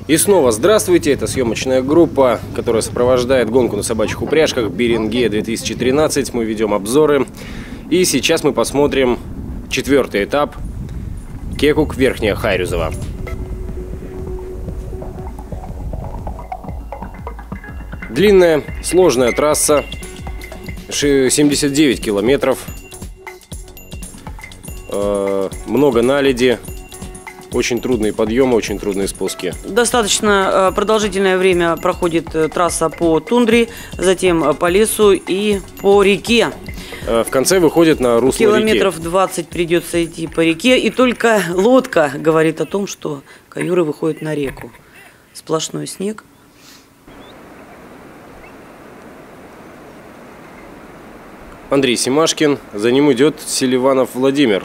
И снова здравствуйте, это съемочная группа, которая сопровождает гонку на собачьих упряжках Беренгея 2013. Мы ведем обзоры. И сейчас мы посмотрим 4-й этап Кекук, Верхняя Хайрюзова. Длинная, сложная трасса, 79 километров, много наледи. Очень трудные подъемы, очень трудные спуски. Достаточно продолжительное время проходит трасса по тундре, затем по лесу и по реке. В конце выходит на русло реки. Километров 20 придется идти по реке, и только лодка говорит о том, что каюры выходят на реку. Сплошной снег. Андрей Семашкин, за ним идет Селиванов Владимир.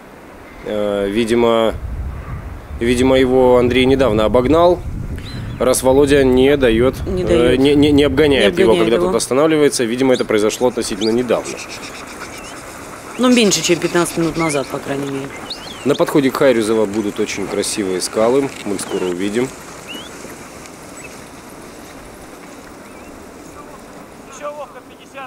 Видимо, его Андрей недавно обогнал, раз Володя не обгоняет его, когда тот останавливается. Видимо, это произошло относительно недавно. Ну, меньше, чем 15 минут назад, по крайней мере. На подходе к Хайрюзово будут очень красивые скалы, мы их скоро увидим. Еще ловко 50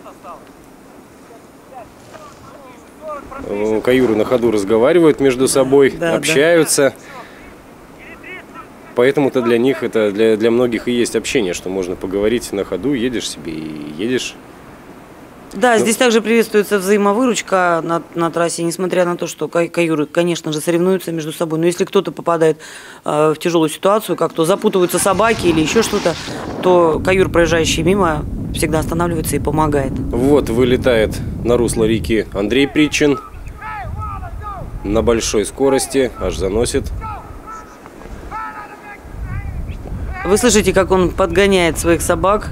осталось. Каюры на ходу разговаривают между собой, общаются. Поэтому-то для них, это для многих и есть общение, что можно поговорить на ходу, едешь себе и едешь. Да, здесь также приветствуется взаимовыручка на трассе, несмотря на то, что каюры, конечно же, соревнуются между собой. Но если кто-то попадает в тяжелую ситуацию, как то запутываются собаки или еще что-то, то каюр, проезжающий мимо, всегда останавливается и помогает. Вот вылетает на русло реки Андрей Причин на большой скорости, аж заносит. Вы слышите, как он подгоняет своих собак?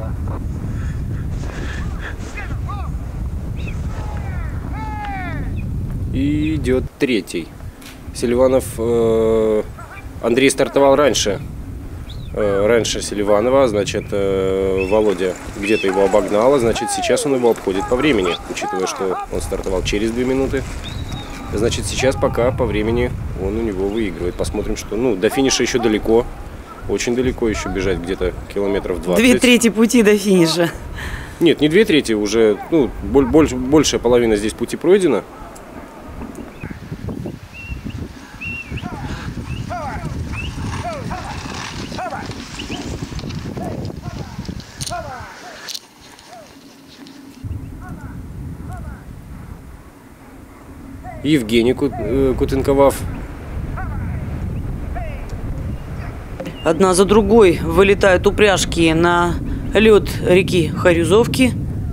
И идет 3-й. Селиванов. Андрей стартовал раньше Селиванова, значит, Володя где-то его обогнал, значит, сейчас он его обходит по времени, учитывая, что он стартовал через 2 минуты. Значит, сейчас пока по времени он у него выигрывает. Посмотрим, что, до финиша еще далеко. Очень далеко еще бежать, где-то километров 20. 2/3 пути до финиша. Нет, не 2/3, уже большая половина здесь пути пройдена. Евгений Кутенковав. Одна за другой вылетают упряжки на лед реки Хайрюзовки.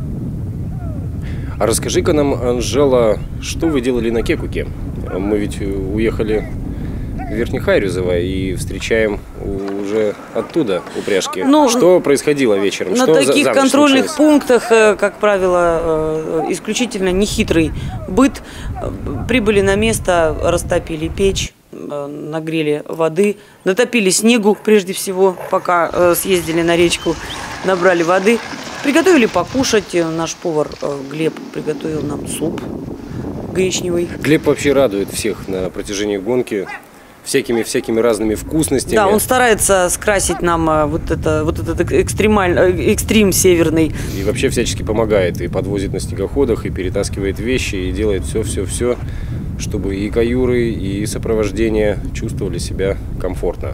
А расскажи-ка нам, Анжела, что вы делали на Кекуке? Мы ведь уехали в Верхнехайрюзово и встречаем уже оттуда упряжки. Что происходило вечером? На таких контрольных пунктах, как правило, исключительно нехитрый быт. Прибыли на место, растопили печь, нагрели воды, натопили снегу прежде всего, пока съездили на речку, набрали воды. Приготовили покушать. Наш повар Глеб приготовил нам суп гречневый. Глеб вообще радует всех на протяжении гонки всякими разными вкусностями. Да, он старается скрасить нам вот этот экстрим северный. И вообще всячески помогает. И подвозит на снегоходах, и перетаскивает вещи, и делает все, чтобы и каюры, и сопровождение чувствовали себя комфортно.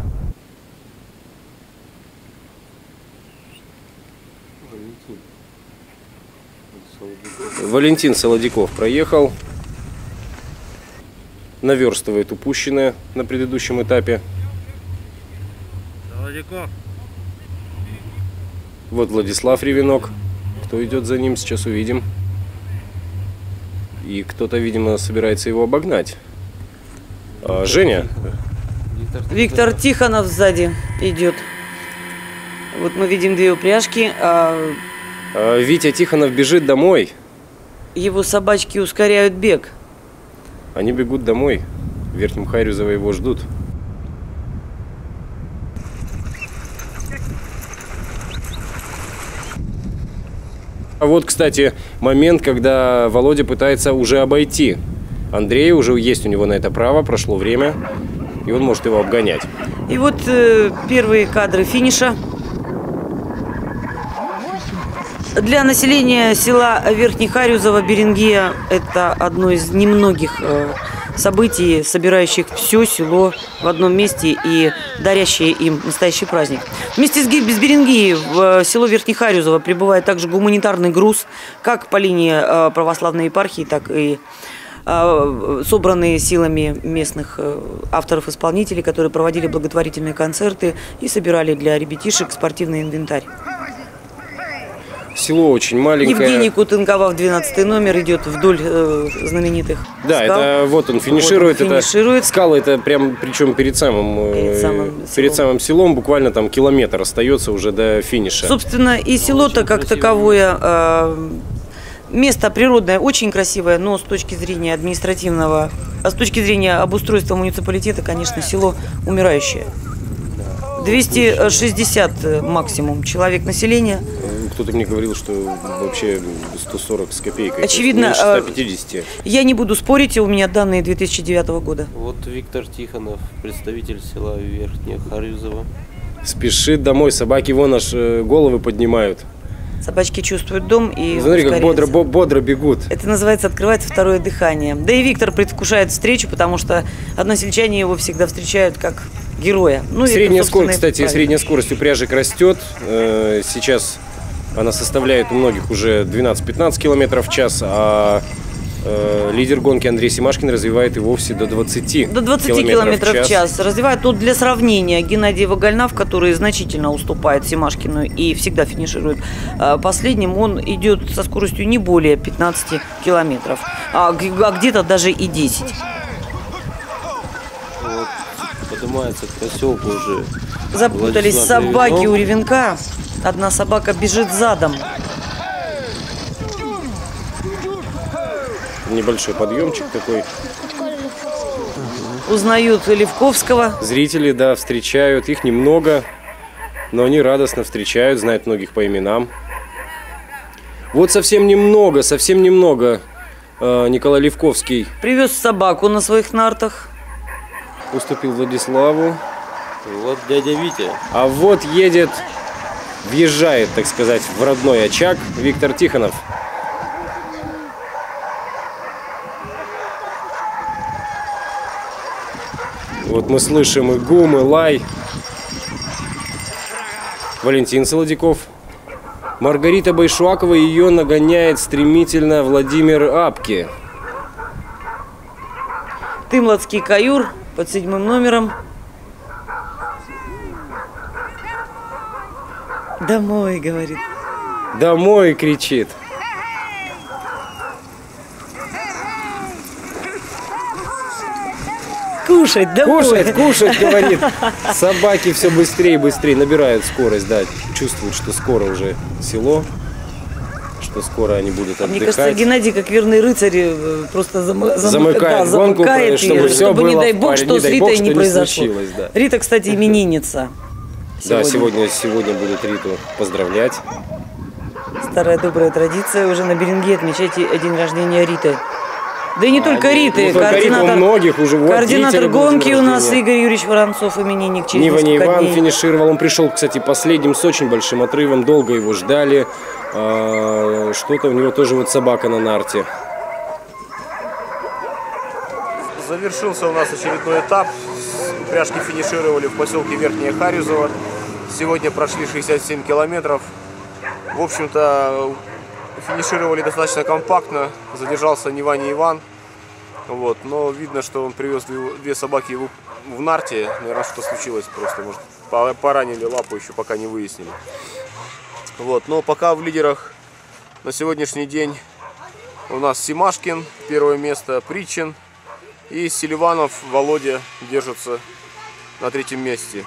Валентин Солодяков проехал. Наверстывает упущенное на предыдущем этапе. Солодяков. Вот Владислав Ревенок. Кто идет за ним, сейчас увидим. И кто-то, видимо, собирается его обогнать. Женя. Виктор Тихонов сзади идет. Вот мы видим 2 упряжки. Витя Тихонов бежит домой. Его собачки ускоряют бег. Они бегут домой. В Верхнем Хайрюзово его ждут. А вот, кстати, момент, когда Володя пытается уже обойти Андрея. Уже есть у него на это право, прошло время. и он может его обгонять. И вот первые кадры финиша. Для населения села Верхнехарюзово-Беренгея это одно из немногих событий, собирающих все село в одном месте и дарящие им настоящий праздник. Вместе с Беренгеей в село Верхнехарюзово прибывает также гуманитарный груз, как по линии православной епархии, так и собранные силами местных авторов-исполнителей, которые проводили благотворительные концерты и собирали для ребятишек спортивный инвентарь. Село очень маленькое. Евгений Кутынкова, 12 номер, идет вдоль знаменитых Да, скал. это вот он финиширует. Вот он финиширует. Это скалы, это прям, причем перед самым селом, буквально там километр остается уже до финиша. Собственно, и село-то как таковое, место природное, очень красивое, но с точки зрения административного, с точки зрения обустройства муниципалитета, конечно, село умирающее. 260 максимум человек населения. Кто-то мне говорил, что вообще 140 с копейкой. Очевидно, меньше 150. Я не буду спорить, у меня данные 2009 года. Вот Виктор Тихонов, представитель села Верхнехарюзово. Спешит домой, собаки вон аж головы поднимают. Собачки чувствуют дом и смотри, как бодро бегут. Это называется открывать второе дыхание. Да и Виктор предвкушает встречу, потому что односельчане его всегда встречают как героя. Ну, средняя скорость, кстати, средняя скорость упряжек растет. Сейчас она составляет у многих уже 12-15 км в час, а лидер гонки Андрей Семашкин развивает и вовсе до 20 До 20 км в час. Развивает. Тут для сравнения Геннадий Вагальнав, который значительно уступает Семашкину и всегда финиширует последним, он идет со скоростью не более 15 километров, а где-то даже и 10. Вот, поднимается к поселку уже. Запутались собаки у ревенка. Одна собака бежит задом. Небольшой подъемчик такой. Узнают Левковского. Зрители, да, встречают. Их немного, но они радостно встречают, знают многих по именам. Вот совсем немного Николай Левковский Привез собаку на своих нартах. уступил Владиславу. Вот дядя Витя. А вот въезжает, так сказать, в родной очаг Виктор Тихонов. Вот мы слышим и гум, и лай. Валентин Солодяков. Маргарита Байшуакова, ее нагоняет стремительно Владимир Апки. Тымлатский каюр под 7 номером. Домой, говорит. Домой, кричит. Кушать, домой. Кушать, говорит. Собаки все быстрее и быстрее набирают скорость, да. Чувствуют, что скоро уже село, что скоро они будут отдыхать. Мне кажется, Геннадий, как верный рыцарь, просто замыкает гонку, чтобы все было, не дай бог, что с Ритой не произошло. Да. Рита, кстати, именинница. Да, сегодня будут Риту поздравлять. Старая добрая традиция уже на Беренгее отмечать день рождения Риты. Да и не только Риты, координатор, многих уже координатор гонки у нас Игорь Юрьевич Воронцов, именинник через несколько дней. Иван дней. Финишировал, он пришел, кстати, последним с очень большим отрывом, долго его ждали. Что-то у него тоже вот собака на нарте. Завершился у нас очередной этап. Упряжки финишировали в поселке Верхнее Харюзово. Сегодня прошли 67 километров. В общем-то, финишировали достаточно компактно. Задержался не Ваня Иван. Вот. Но видно, что он привез две собаки в нарте. Наверное, что-то случилось просто. Может, поранили лапу, еще пока не выяснили. Вот. Но пока в лидерах на сегодняшний день у нас Семашкин, первое место, Причин. И Селиванов, Володя держатся на 3-м месте.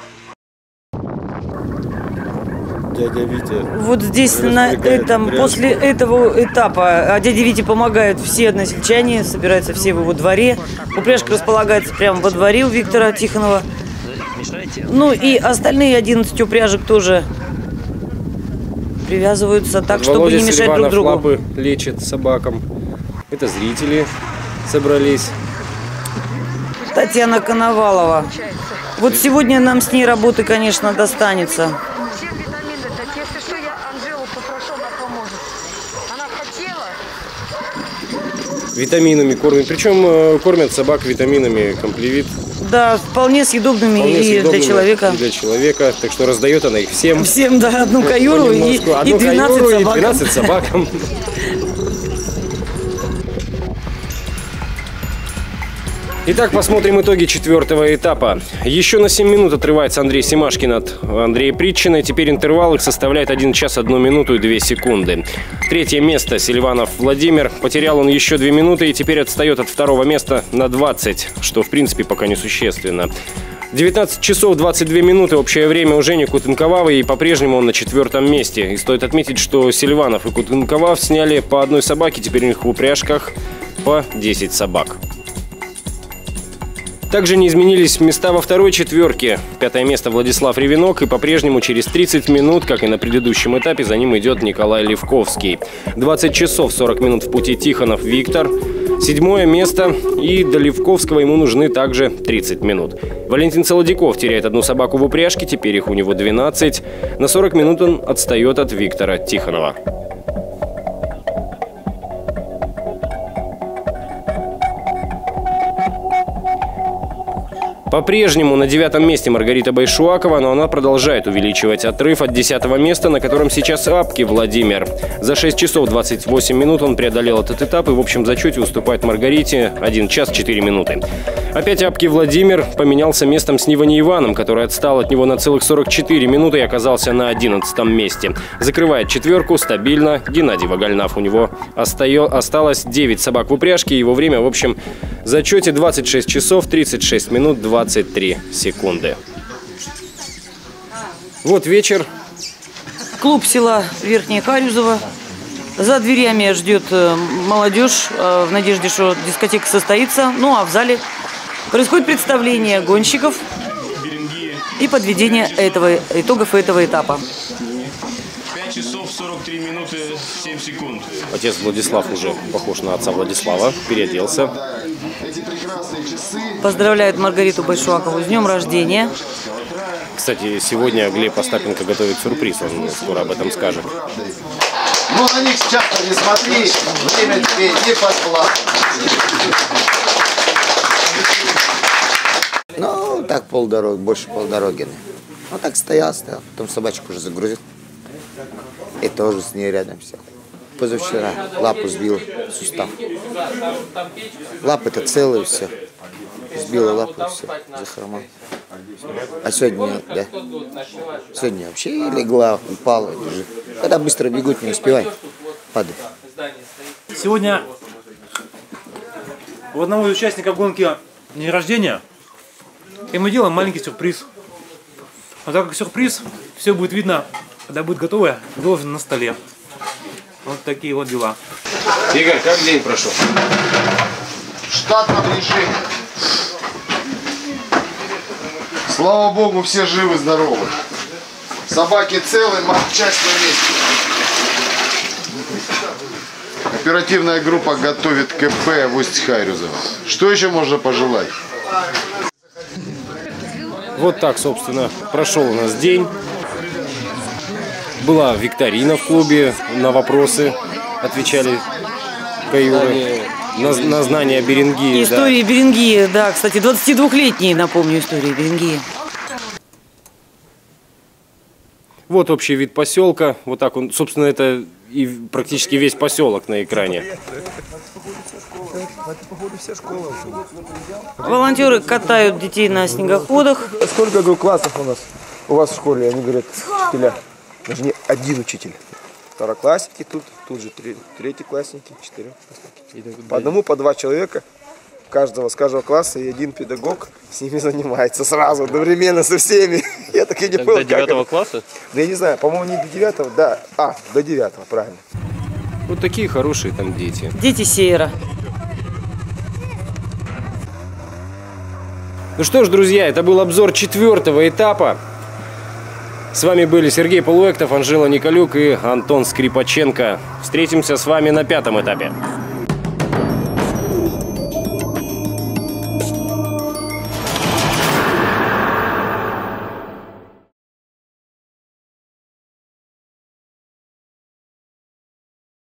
Дядя Витя. Вот здесь, на этом, после этого этапа дяде Вите помогают все односельчане, собираются все в его дворе. Упряжка располагается прямо во дворе у Виктора Тихонова. Ну и остальные 11 упряжек тоже привязываются так, чтобы Володя не мешать Селиванов друг другу. лапы лечит собакам. Это зрители собрались. Татьяна Коновалова. Вот сегодня нам с ней работы, конечно, достанется. Все витамины, так если что, я Анжелу попрошу, она поможет. Она хотела. Витаминами кормят. Причем кормят собак витаминами комплевит. Да, вполне съедобными и для человека. И для человека. Так что раздает она их всем. Всем, да, одну каюру и 12 собакам. Итак, посмотрим итоги 4-го этапа. Еще на 7 минут отрывается Андрей Семашкин от Андрея Притчина. Теперь интервал их составляет 1 час 1 минуту и 2 секунды. 3-е место Селиванов Владимир. Потерял он еще 2 минуты и теперь отстает от 2-го места на 20, что в принципе пока несущественно. 19 часов 22 минуты общее время у Жени Кутынковавой, и по-прежнему он на 4-м месте. И стоит отметить, что Селиванов и Кутынковав сняли по одной собаке, теперь у них в упряжках по 10 собак. Также не изменились места во второй четверке. 5-е место Владислав Ревенок, и по-прежнему через 30 минут, как и на предыдущем этапе, за ним идет Николай Левковский. 20 часов 40 минут в пути Тихонов Виктор. 7-е место, и до Левковского ему нужны также 30 минут. Валентин Солодяков теряет одну собаку в упряжке, теперь их у него 12. На 40 минут он отстает от Виктора Тихонова. По-прежнему на 9-м месте Маргарита Байшуакова, но она продолжает увеличивать отрыв от 10-го места, на котором сейчас Апки Владимир. За 6 часов 28 минут он преодолел этот этап и в общем зачете уступает Маргарите 1 час 4 минуты. Опять Апки Владимир поменялся местом с Нивани Иваном, который отстал от него на целых 44 минуты и оказался на 11-м месте. Закрывает четверку стабильно Геннадий Вагальнав. У него осталось 9 собак в упряжке, его время в общем в зачете 26 часов 36 минут 23 секунды. Вот вечер. Клуб села Верхняя Харюзово. За дверями ждет молодежь в надежде, что дискотека состоится. Ну а в зале происходит представление гонщиков и подведение итогов этого этапа. 5 часов 43 минуты 7 секунд. Отец Владислав уже похож на отца Владислава, переоделся. Поздравляет Маргариту Байшуакову с днем рождения. Кстати, сегодня Глеб Остапенко готовит сюрприз, он скоро об этом скажет. Ну, на них сейчас не смотри, время тебе не пошло. Ну, так полдороги, больше полдороги. Ну, так стоял, потом собачку уже загрузил. И тоже с ней рядом сел. Позавчера лапу сбил сустав. Лапы-то целые все. Сбила лапу и все, захромал. А сегодня нет, да? Сегодня вообще легла, упала, лежит. Когда быстро бегут, не успевай, падает. Сегодня у одного из участников гонки день рождения, и мы делаем маленький сюрприз. А так как сюрприз, все будет видно, когда будет готово, должен на столе. Вот такие вот дела. Игорь, как день прошел? В штатном режиме. Слава Богу, все живы, здоровы. Собаки целые, часть на месте. Оперативная группа готовит КП в Усть-Харюзово. Что еще можно пожелать? Вот так, собственно, прошел у нас день. Была викторина в клубе, на вопросы отвечали каюры. На знания Беренгии. Истории да. Беренгии, да, кстати, 22-летние, напомню, истории Беренгии. Вот общий вид поселка. Вот так он, собственно, это и практически весь поселок на экране. Волонтеры катают детей на снегоходах. Сколько, говорю, классов у вас в школе? Они говорят, учителя. Даже не один учитель. Второклассники тут же третьеклассники, четырехклассники. По одному, по два человека с каждого класса, и один педагог с ними занимается сразу, одновременно со всеми. Я так и не понял, до 9 класса? Да я не знаю, по-моему, не до 9, да. До 9, правильно. Вот такие хорошие там дети. Дети Сеера. Ну что ж, друзья, это был обзор 4-го этапа. С вами были Сергей Полуэктов, Анжела Николюк и Антон Скрипаченко. Встретимся с вами на 5-м этапе.